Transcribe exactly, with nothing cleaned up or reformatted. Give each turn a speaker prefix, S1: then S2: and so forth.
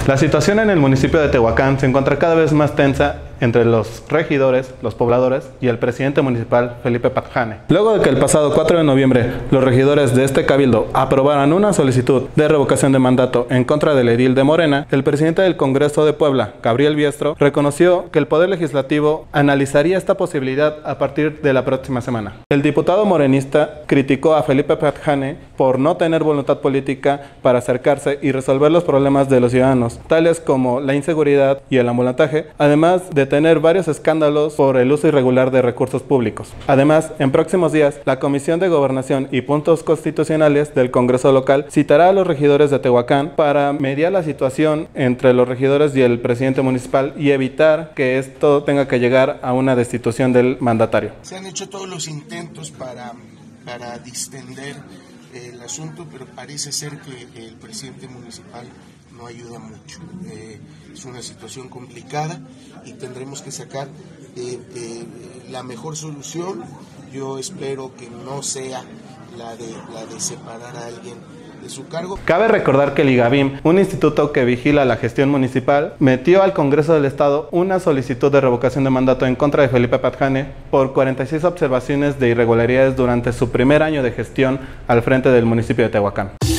S1: La situación en el municipio de Tehuacán se encuentra cada vez más tensa entre los regidores, los pobladores y el presidente municipal Felipe Padt-Jane. Luego de que el pasado cuatro de noviembre los regidores de este cabildo aprobaran una solicitud de revocación de mandato en contra del edil de Morena, el presidente del Congreso de Puebla, Gabriel Biestro, reconoció que el Poder Legislativo analizaría esta posibilidad a partir de la próxima semana. El diputado morenista criticó a Felipe Padt-Jane por no tener voluntad política para acercarse y resolver los problemas de los ciudadanos, tales como la inseguridad y el ambulantaje, además de tener varios escándalos por el uso irregular de recursos públicos. Además, en próximos días, la Comisión de Gobernación y Puntos Constitucionales del Congreso local citará a los regidores de Tehuacán para mediar la situación entre los regidores y el presidente municipal y evitar que esto tenga que llegar a una destitución del mandatario.
S2: Se han hecho todos los intentos para, para distender el asunto, pero parece ser que el presidente municipal no ayuda mucho. Eh, es una situación complicada y tendremos que sacar eh, eh, la mejor solución. Yo espero que no sea la de, la de separar a alguien de su cargo.
S1: Cabe recordar que el IGABIM, un instituto que vigila la gestión municipal, metió al Congreso del Estado una solicitud de revocación de mandato en contra de Felipe Padt-Jane por cuarenta y seis observaciones de irregularidades durante su primer año de gestión al frente del municipio de Tehuacán.